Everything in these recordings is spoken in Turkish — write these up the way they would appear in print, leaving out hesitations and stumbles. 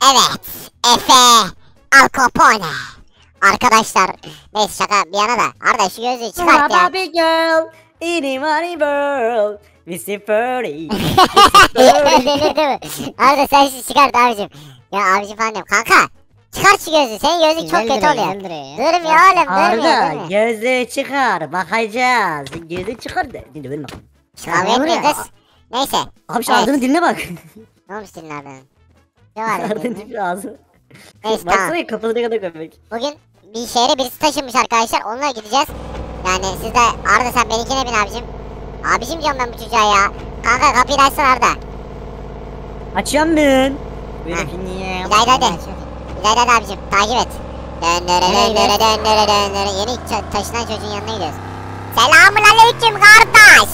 Evet, Efe Al Capone. Arkadaşlar, neyse şaka bir yana da Arda şu gözlüğü çıkart ya. Barbie girl, itty money world, Missy Furry. Delirdi mi? Arda sen şu çıkart abicim. Ya abicim falan diyorum. Kanka çıkart şu gözlüğü. Senin gözlük çok kötü oluyor. Durmuyor oğlum, durmuyor Arda değil mi? gözlüğü çıkar bakacağız. Gözlüğü çıkar da. Dinle benim bakalım. Kavga etmeyin kız. Neyse. Abi şu Evet. Arda'nın diline bak. Ne olmuş senin Arda'nın? Ne var Arda'nın senin? tipi ağzı. Neyse tamam. Baksana kafası ne kadar komik. Bugün bir şehre birisi taşınmış arkadaşlar. Onunla gideceğiz. Yani siz de Arda sen benimkine bin abicim. Abicim diyorum ben bu çocuğa ya. Kanka kapıyı da açsana Arda. Açıyorum ben. İlayda hadi. İlayda hadi abicim takip et. Döndere. Yeni taşınan çocuğun yanına gidiyoruz. Selamun aleyküm kardeş.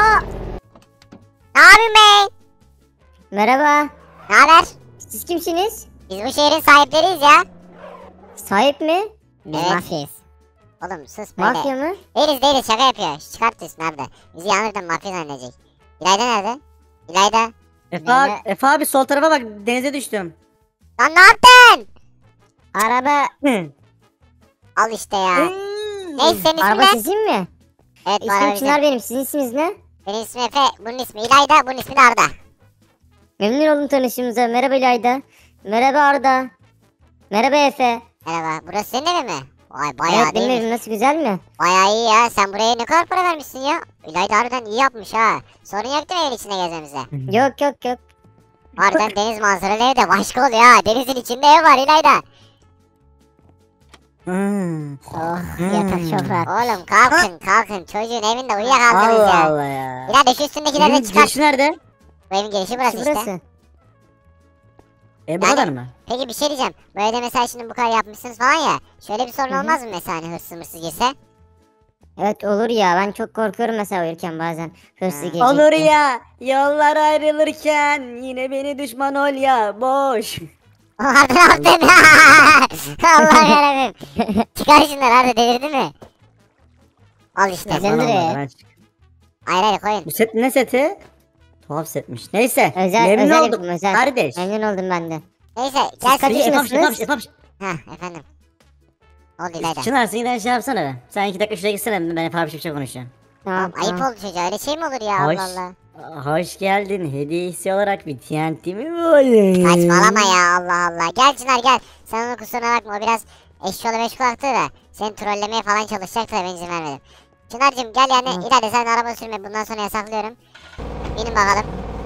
Ne yapıyorsun be? Merhaba. Ne haber? Siz kimsiniz? Biz bu şehrin sahipleriyiz ya. Sahip mi? Biz Evet. mafyayız. Oğlum sus böyle. Mafya mı? Değiliz şaka yapıyor. Çıkartıyorsun nerede? Bizi yanırdan mafya zannedecek. İlayda nerede? İlayda. Efe abi sol tarafa bak denize düştüm. Lan ne yaptın? Araba. Al işte ya. Neyse senin ismin Araba ne? sizin mi? Evet bu İsmim araba Çınar bizim. benim. Sizin isminiz ne? Benim ismim Efe. Bunun ismi İlayda. Bunun ismi de Arda. Memnun oldum tanıştığımıza. Merhaba İlayda. Merhaba Arda. Merhaba Efe. Merhaba. Burası senin evin mi? Vay bayağı Evet benim değil mi? evim nasıl güzel mi? Bayağı iyi ya. Sen buraya ne kadar para vermişsin ya? İlayda harbiden iyi yapmış ha. Sorun yok değil mi evin içinde gezmemize? Yok. Harbiden deniz manzaralı ev de başka oluyor ha. Denizin içinde ev var İlayda. Oh yatak çok rahat. Oğlum kalkın. Çocuğun evinde uyuyakaldınız Allah ya. Allah ya. İlayda şu üstündekileri de Evin çıkart. girişi nerede? Bu evin girişi burası işte. Burası. Bu Yani- kadar mı? Peki bir şey diyeceğim. Bu evde mesela şimdi bu kadar yapmışsınız falan ya. Şöyle bir sorun Hı hı. olmaz mı mesela hani hırsız girse? Evet olur ya. Ben çok korkuyorum mesela uyurken bazen. Hırsız gelecek Olur diye. ya yollar ayrılırken yine beni düşman ol ya boş. Arda ne yaptın? Allah yarabbim. Çıkar şunları Arda delirdin mi? Al işte. Güzel duruyor. Hayır koyun. Bu set ne seti? Tuhaf setmiş. Neyse. Özel, memnun özel oldum yapım, özel. kardeş. Memnun oldum ben de. Neyse Siz gel kaç sen. yaşındasınız? Yapmış. Heh efendim. Oldu İlayda. Çınar sen yine şey yapsana be. Sen 2 dakika şuraya gitsene ben Efe abi Türkçe konuşacağım. Tamam, Ayıp tamam. oldu çocuğa öyle şey mi olur ya Hoş. Allah Allah. Hoş geldin. Hediyesi olarak bir TNT mi böyle? Saçmalama ya Allah Allah. Gel Çınar gel. Sen onun kusuruna bakma o biraz eşşoğlu meşgulaktı da. Seni trollemeye falan çalışacaktı da ben izin vermedim. Çınar'cığım gel yani Hı. ileride sen araba sürme bundan sonra yasaklıyorum. Binin bakalım.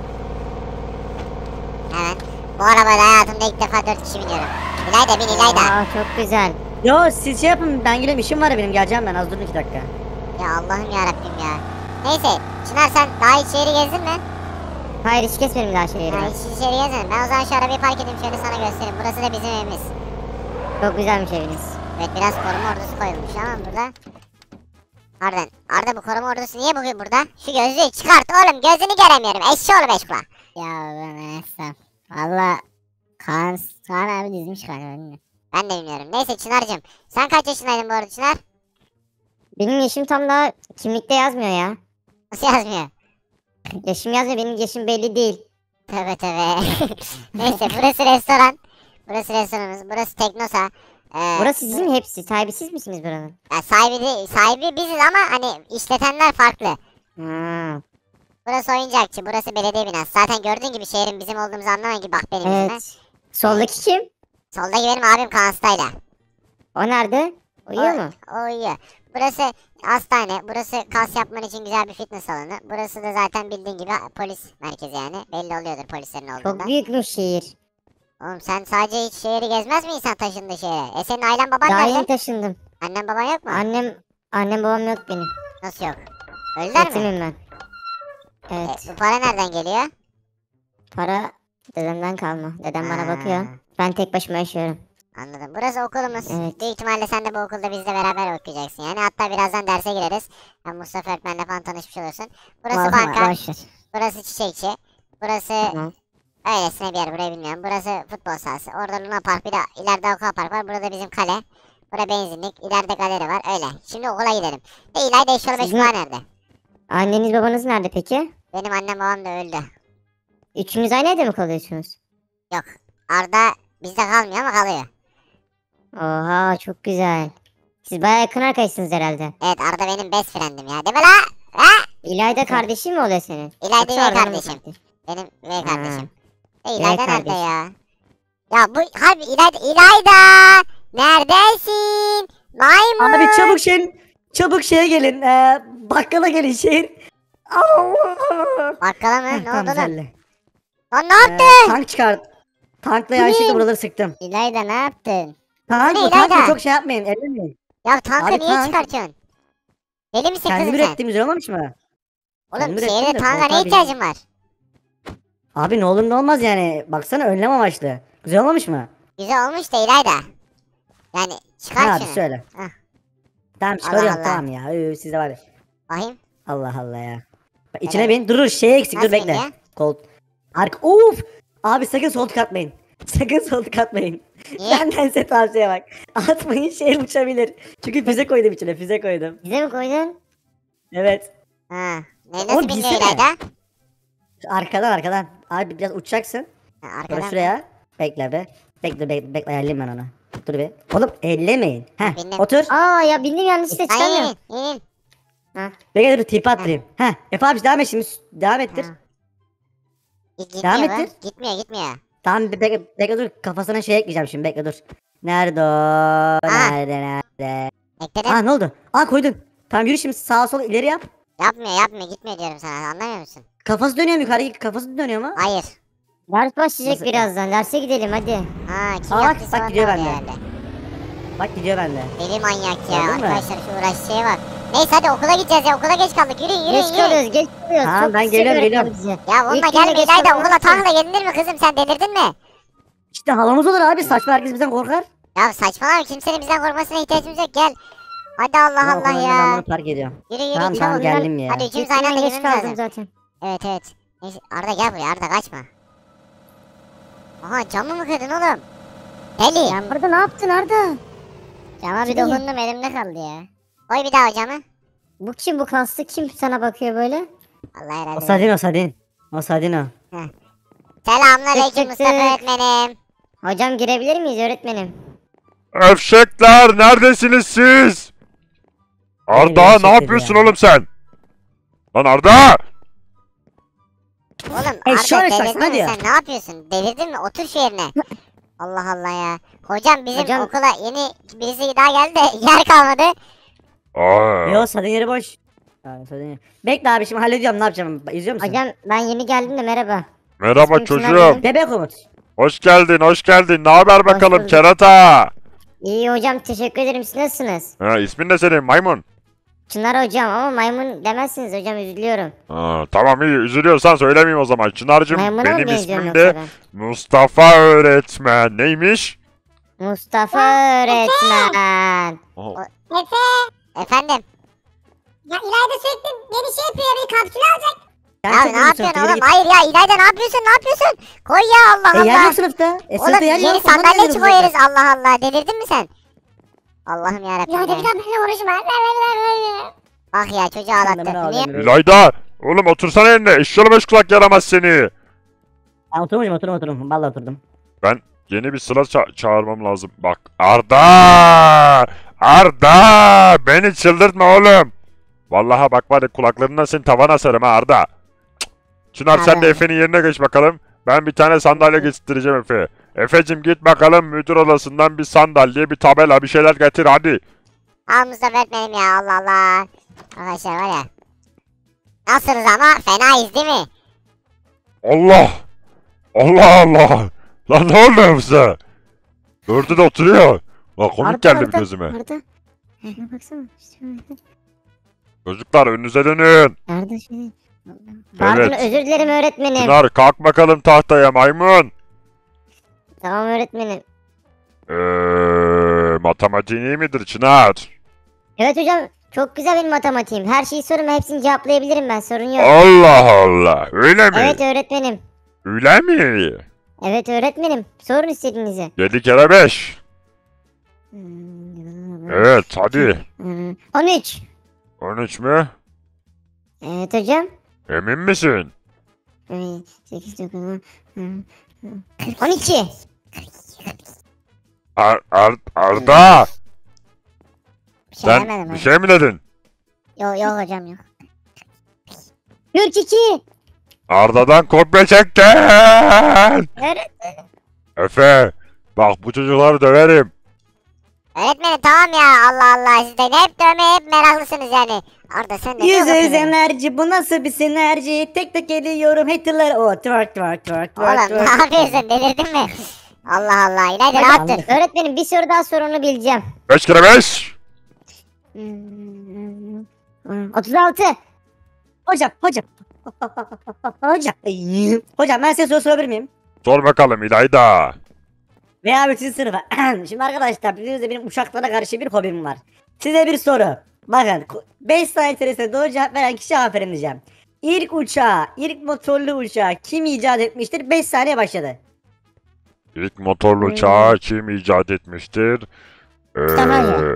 Hemen. Bu arabada hayatımda ilk defa 4 kişi biniyorum. İlayda bin İlayda. Aa, çok güzel. Yo siz şey yapın ben geliyorum işim var benim geleceğim ben az durun 2 dakika. Ya Allah'ım yarabbim ya. Neyse Çınar sen daha hiç şehri gezdin mi? Hayır hiç kesmedim daha şehri. Ha, hiç şehri gezmedim. Ben o zaman şu arabayı park edeyim şöyle sana göstereyim. Burası da bizim evimiz. Çok güzelmiş eviniz. Evet biraz koruma ordusu koyulmuş ama burada. Arda bu koruma ordusu niye bugün burada? Şu gözlüğü çıkart oğlum gözünü göremiyorum eşşoğlu beşkula. Ya ben Esam. Valla Kaan abi dizmiş galiba. Ben de bilmiyorum. Neyse Çınar'cığım sen kaç yaşındaydın bu arada Çınar? Benim yaşım tam daha kimlikte yazmıyor ya. Nasıl yazmıyor? Yaşım yazmıyor, benim yaşım belli değil. Tövbe tövbe. Neyse burası restoran. Burası restoranımız. Burası Teknosa. Burası sizin mi hepsi? Sahibi siz misiniz buranın? Ya sahibi biziz ama hani işletenler farklı. Ha. Burası oyuncakçı. Burası belediye binası. Zaten gördüğün gibi şehrin bizim olduğumuzu anlamayın ki bak benim yüzüme. Evet. Soldaki kim? Soldaki benim abim Kaan Stayla. O nerede? Uyuyor mu? O uyuyor. Burası hastane. Burası kas yapman için güzel bir fitness salonu. Burası da zaten bildiğin gibi polis merkezi yani. Belli oluyordur polislerin olduğunda. Çok büyükmüş şehir. Oğlum sen sadece hiç şehri gezmez mi insan taşındığı şehre? Senin ailen baban Daha yeni nerede? taşındım. Annen baban yok mu? Annem babam yok benim. Nasıl yok? Öldüler mi? Yetimim ben. Evet. Bu para nereden geliyor? Para dedemden kalma. Dedem bana Ha, bakıyor. Ben tek başıma yaşıyorum. Anladım. Burası okulumuz. Evet. Büyük ihtimalle sen de bu okulda bizle beraber okuyacaksın. Yani hatta birazdan derse gireriz. Hem Mustafa öğretmenle falan tanışmış olursun. Burası banka. Boşver. Burası çiçekçi. Burası Tamam. öylesine bir yer burayı bilmiyorum. Burası futbol sahası. Orada Luna Park bir de ileride Aqua Park var. Burada bizim kale. Burada benzinlik. İleride galeri var. Öyle. Şimdi okula gidelim. İlayda eşyalı Sizin- beşikler nerede? Anneniz babanız nerede peki? Benim annem babam da öldü. Üçünüz aynı evde mi kalıyorsunuz? Yok. Arda Bizde kalmıyor ama kalıyor. Oha çok güzel. Siz bayağı yakın arkadaşsınız herhalde. Evet Arda benim best friend'im ya. Değil mi la? Ha? İlayda kardeşin mi oluyor senin? İlayda Yoksa üvey Arda'nın mı kardeşim. kardeşi? Benim üvey kardeşim. Üvey İlayda nerede kardeşim. ya? Ya bu harbi İlayda neredesin? Maymun. Abi çabuk şeye gelin. Bakkala gelin şehir. Bakkala mı? Heh, Ne tamam, oldu lan? güzeldi. Lan ne yaptın? Tank çıkart. Tankla yanlışlıkla buraları sıktım. İlayda ne yaptın? Tank Ne bu tankla İlayda? çok şey yapmayın. Ellemeyin. Ya tankı Abi niye tank. çıkartıyorsun? Deli misin Kendim kızım sen? ürettiğim güzel olmamış mı? Oğlum kendim ürettim şehirde de tanka korkar ne ihtiyacın var? Abi ne olur ne olmaz yani. Baksana önlem amaçlı. Güzel olmamış mı? Güzel olmuş da İlayda. Yani çıkar Ha abi şunu. söyle. Hah. Tamam çıkarıyorum Allah. tamam ya. Sizde var ya. Bakayım. Allah Allah ya. Bak, içine bin. Dur şey eksik Nasıl dur bekle. ya? Kolt. Of. Abi sakın soltuk atmayın. Sakın soltuk atmayın. Niye? Benden size tavsiye bak. Atmayın şehir uçabilir. Çünkü füze koydum içine füze koydum. Bize mi koydun? Evet. Ha. Ne Oğlum, nasıl biniyor binsene. İlayda? Arkadan. Abi biraz uçacaksın. Ha, Sonra arkadan. şuraya. Bekle be. Bekle ayarlayayım ben onu. Dur be. Oğlum ellemeyin. Heh Bindim. otur. Aa ya bindim yanlışlıkla Sen çıkamıyorum. inin. Bekle dur tip attırayım. Heh. Efe abi devam et şimdi. Devam ettir. Ha. Gitmiyor Devam bu. ettir. Gitmiyor. Tamam bekle dur kafasına şey ekleyeceğim şimdi bekle dur. Nerede o? Nerede? Ekledim. Ne oldu? Koydun. Tamam yürü şimdi sağa sola ileri yap. Yapmıyor gitmiyor diyorum sana anlamıyor musun? Kafası dönüyor mu yukarı kafası dönüyor mu? Hayır. Ders başlayacak Nasıl? birazdan. Derse gidelim hadi. Ha kim Bak, yaptıysa bak ondan gidiyor oluyor bende. herhalde. Bak gidiyor bende. Deli manyak ya Gördün mü? arkadaşlar şu uğraş şeye bak. Neyse hadi okula gideceğiz ya okula geç kaldık yürüyün Geç yürüyün. kalıyoruz geç kalıyoruz. Tamam, Çok ben sıcak geliyorum, öğretmen geliyorum. bizi. Ya bununla İlk gelme güne geç İlayda kalıyoruz. okula tankla gelinir mi kızım sen delirdin mi? İşte halamız olur abi saçma herkes bizden korkar. Ya saçmalama kimsenin bizden korkmasına ihtiyacımız yok gel. Hadi Allah Ulan Allah okulun önünden Ben ya. bunu park ediyorum. Yürü yürü Tamam, çabuk. tamam, geldim ya. Hadi üçümüz İlk aynı güne anda geç girmemiz kaldım lazım. zaten. Evet. Neyse Arda gel buraya Arda kaçma. Aha camı mı kırdın oğlum? Deli. Arda ne yaptın Arda? Cama bir Deli. dokundum elimde kaldı ya. Koy bir daha o camı. Bu kim bu kaslı kim sana bakıyor böyle? Allah herhalde. O Sadin o. Selamünaleyküm Tık tık Mustafa tık. öğretmenim. Hocam girebilir miyiz öğretmenim? Evşekler neredesiniz siz? Arda evşekleri ne yapıyorsun ya? oğlum sen? Lan Arda! Oğlum şöyle Arda saçma delirdin mi diyor. sen ne yapıyorsun? Delirdin mi? Otur şu yerine. Allah Allah ya. Hocam bizim Hocam- okula yeni birisi daha geldi de yer kalmadı. Aa, Yo Sadin yeri boş. Sadin yeri. Bekle abi şimdi hallediyorum ne yapacağım. İzliyor musun? Hocam ben yeni geldim de merhaba. merhaba İsmim Çınar çocuğum. benim. Bebek Umut. Hoş geldin. Ne haber bakalım bulduk. kerata? İyi hocam teşekkür ederim siz nasılsınız? Ha, ismin ne senin maymun? Çınar hocam ama maymun demezsiniz hocam üzülüyorum. Ha, tamam iyi üzülüyorsan söylemeyeyim o zaman. Çınar'cığım Maymuna mı benim benziyorum ismim yoksa de ben? Mustafa öğretmen. Neymiş? Mustafa öğretmen. Aha, Efendim. Ya İlayda sürekli beni şey yapıyor bir kapsül alacak. Sen Ya çok ne üzülsün, yapıyorsun yürü oğlum? git. Hayır ya İlayda ne yapıyorsun? Ne yapıyorsun? Koy ya Allah Yer Allah. yok sınıfta. Oğlum Sınıfta yer yeni yok. ondan sandalye geliyorum koyarız Allah Allah. Delirdin mi sen? Allah'ım yarabbim İlayda ya. bir daha benimle uğraşma. Bak ya çocuğu Ben de ben ağlattı. Niye? ağlıyorum. İlayda! Oğlum otursana yerine. Eşyalı beş kulak yaramaz seni. Ben oturum. Vallahi oturdum. Ben yeni bir sıra çağırmam lazım. Bak Arda! Arda! Beni çıldırtma oğlum. Vallahi bak var ya kulaklarından seni tavana asarım ha Arda. Cık. Çınar sen de Abi. Efe'nin yerine geç bakalım. Ben bir tane sandalye getireceğim Efe. Efe'cim git bakalım müdür odasından bir sandalye, bir tabela, bir şeyler getir hadi. Al Mustafa öğretmenim ya Allah Allah. Arkadaşlar var ya. Nasılsınız ama fenayız değil mi? Allah! Allah! Lan ne oluyor bize? Dördü de oturuyor. Bak komik geldi bir gözüme. Arda. Şuna baksana. Çocuklar önünüze dönün. Arda şöyle. Pardon Evet. özür dilerim öğretmenim. Çınar kalk bakalım tahtaya maymun. Tamam öğretmenim. Matematiğin iyi midir Çınar? Evet hocam çok güzel benim matematiğim. Her şeyi sorun ve hepsini cevaplayabilirim ben sorun yok. Allah Allah öyle mi? Evet öğretmenim. Öyle mi? Evet öğretmenim. Sorun istediğinizi. 7 kere 5. Evet hadi. 13. 13 mü? Evet hocam. Emin misin? 8, 9, 12. Arda! Bir şey Sen demedim bir hocam. şey mi dedin? Yok yok hocam yok. 42. Arda'dan kopya çektin! Öğretmenim. Efe! Bak bu çocukları döverim. Öğretmenim tamam ya Allah Allah siz de hep dövmeye hep meraklısınız yani. Arda sen de ne Yüz bakıyorsun? enerji bu nasıl bir sinerji? Tek tek ediyorum haterlar. O twerk twerk twerk Oğlum twerk ne twerk. yapıyorsun delirdin mi? Allah Allah İlayda Hocam, rahat dur. öğretmenim bir soru daha sorunu bileceğim. 5 kere 5! 36. Hocam. Hocam. Hocam ben size soru sorabilir miyim? Sor bakalım İlayda. Veya bütün sınıfa. Şimdi arkadaşlar biliyorsunuz benim uçaklara karşı bir hobim var. Size bir soru. Bakın 5 saniye içerisinde doğru cevap veren kişi aferin diyeceğim. İlk motorlu uçağı kim icat etmiştir? 5 saniye başladı. İlk motorlu uçağı kim icat etmiştir? Mustafa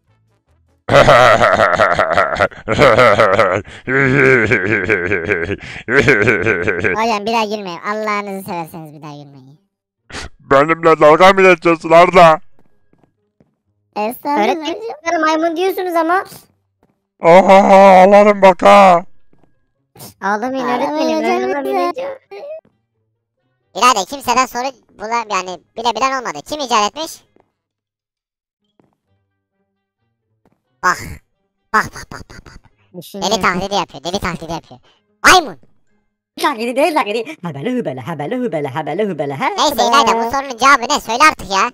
Hocam bir daha girmeyin. Allah'ınızı severseniz bir daha girmeyin. Benimle dalga mı geçiyorsun Arda? Öğretmenim bana maymun diyorsunuz ama. Oha ağlarım bak ha. Ağlamayın öğretmenim. Ben ağlamayacağım. İlayda kimseden soru yani bilebilen olmadı. Kim icat etmiş? Bak. Bak. Deli taklidi yapıyor. Maymun. Taklidi değil taklidi. Hebele hübele he. Neyse İlayda bu sorunun cevabı ne? Söyle artık ya.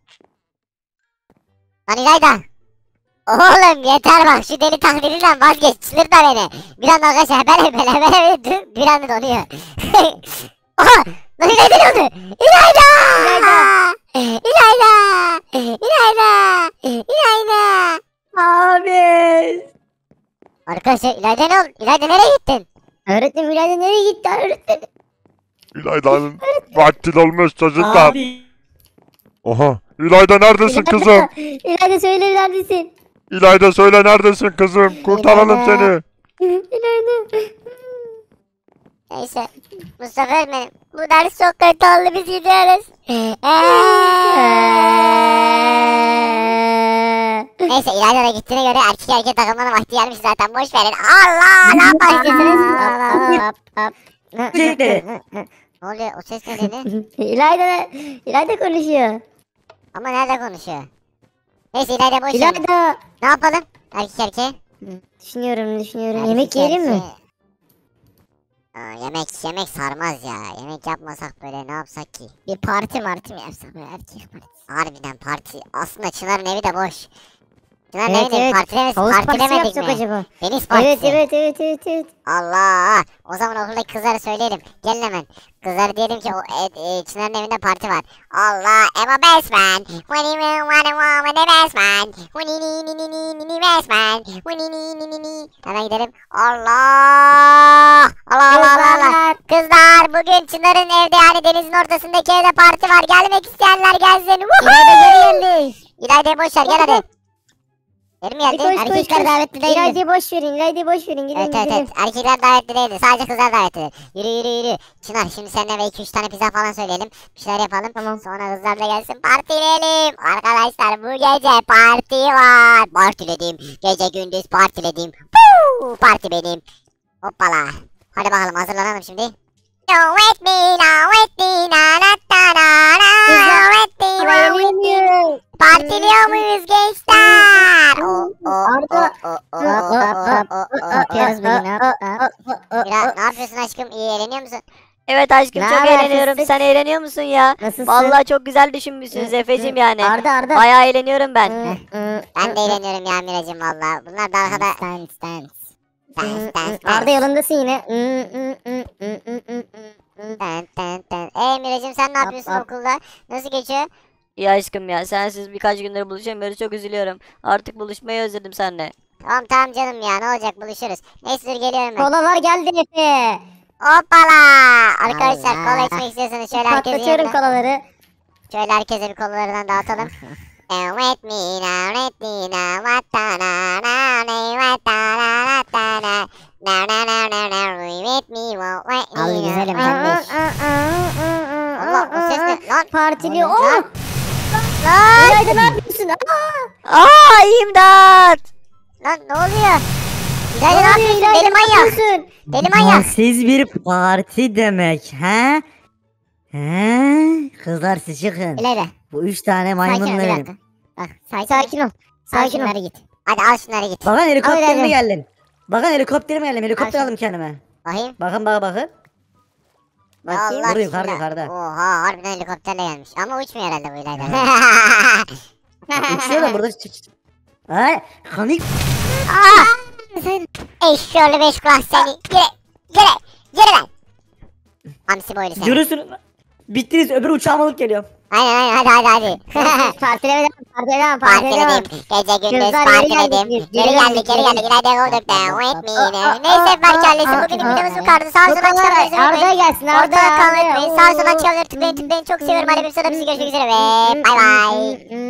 Lan İlayda. Oğlum yeter bak şu deli taklidinden vazgeç. Çıldırtma beni. Bir anda arkadaşlar hebele bir anda donuyor. Oha! Lan İlayda ne oldu? İlayda! Abi. Arkadaşlar İlayda ne oldu? İlayda nereye gittin? Öğretmenim İlayda nereye gitti öğretmenim? İlayda'nın vakti dolmuş çocuklar. Abi. Oha. İlayda neredesin kızım? İlayda söyle neredesin? İlayda söyle neredesin kızım? Kurtaralım seni. İlayda. Neyse. Mustafa öğretmenim. Bu ders çok kötü oldu biz gidiyoruz. Neyse İlayda da gittiğine göre erkek takılmanın vakti gelmiş zaten boş verin. Allah ne yapmak istiyorsunuz? Ne oluyor o ses ne dedi? İlayda konuşuyor. Ama nerede konuşuyor? Neyse İlayda boş verin. İlayda. Ne yapalım? Erkeğe. Düşünüyorum. Yemek yiyelim mi? Yemek sarmaz ya. Yemek yapmasak böyle ne yapsak ki? Bir parti mi yapsak böyle erkek partisi? Harbiden parti. Aslında Çınar'ın evi de boş. Çınar'ın Evet, evini evet. partilemedik Havuz partisi partilemedik yapsak mi? acaba? Deniz partisi. Evet. Allah! O zaman okuldaki kızlara söyleyelim. Gelin hemen. Kızlara diyelim ki Çınar'ın evinde parti var. Allah! I'm a best man. When you want the best man. Best man. Hemen gidelim. Allah! Allah! Kızlar bugün Çınar'ın evde yani denizin ortasındaki evde parti var. Gelmek isteyenler gelsin. İlayda'yı boş ver gel hadi. Geri mi geldin? Erkekler davetli değil. İlayda'yı boş verin. Gidelim. Evet. Erkekler davetli değildi. Sadece kızlar davetlidir. Yürü. Çınar şimdi seninle ve 2-3 tane pizza falan söyleyelim. Bir şeyler yapalım. Tamam. Sonra kızlar da gelsin. Partileyelim. Arkadaşlar bu gece parti var. Partiledim. Gece gündüz partiledim. Puu, parti benim. Hoppala. Hadi bakalım hazırlanalım şimdi. Don't wet me, na na na na. Partiliyor muyuz gençler? Arda. Yapıyoruz bugün. Mira, ne yapıyorsun aşkım? İyi eğleniyor musun? Evet aşkım Ne çok haber eğleniyorum. fıstık? Sen eğleniyor musun ya? Nasılsın? Vallahi çok güzel düşünmüşsünüz Efe'cim yani. Arda. Bayağı eğleniyorum ben. Ben de eğleniyorum ya Miracım valla. Bunlar da arkada... Dance. Arda yolundasın yine. Miracım sen ne yapıyorsun hop. okulda? Nasıl geçiyor? İyi aşkım ya. Sensiz birkaç gündür buluşamıyoruz. Çok üzülüyorum. Artık buluşmayı özledim seninle. Tamam canım ya ne olacak buluşuruz. Neyse dur geliyorum ben. Kolalar geldi Efe. Hoppala. Arkadaşlar Allah. kola içmek istiyorsanız şöyle herkesin Patlatıyorum yanına. kolaları. Şöyle herkese bir kolalarından dağıtalım. Wet me now, watana, watana. Wet me, wet me. Al güzelim kardeş. Allah o ses ne lan? Partili. Lan. Lan. İlayda ne yapıyorsun? İmdat. Lan ne oluyor? İlayda ne yapıyorsun? İlayda, Deli ne manyak. yapıyorsun? Deli manyak. Siz bir parti demek he? He? Kızlar siz çıkın. İlayda. Bu 3 tane Sakin maymun ol bir verin. dakika. Bak sakin, Sakin ol. Al Sakin ol. şunları git. Hadi al şunları git. Bakın helikopterime Hadi. geldim. Bakın helikopterime geldim. Helikopter Al aldım kendime. Bakayım. Bakın bakın. Bakayım. Allah Burada yukarıda, bismillah. yukarıda. Oha harbiden helikopterle gelmiş. Ama uçmuyor herhalde bu İlayda. Uçuyor da burada. Ay komik. Eşşoğlu beş kulak seni. Yere lan. Hamsi boylu seni. Görürsün. Bittiniz öbür uçağım alıp geliyorum. Aynen hadi. Partileme devam. Partiledim. Gece gündüz Kızlar, partiledim. geri Geri geldik, geldik. İlayda olduk da. Wait me. Neyse Berk ailesi. Bugünün videomuz bu kadar. Sağ olsun açıklamayı Arda'ya gelsin. Ortalık Arda'ya. kalmayı unutmayın. Sağ olsun açıklamayı tıklayın. Çok seviyorum. Hadi bir sonraki görüşmek üzere ve bay bay.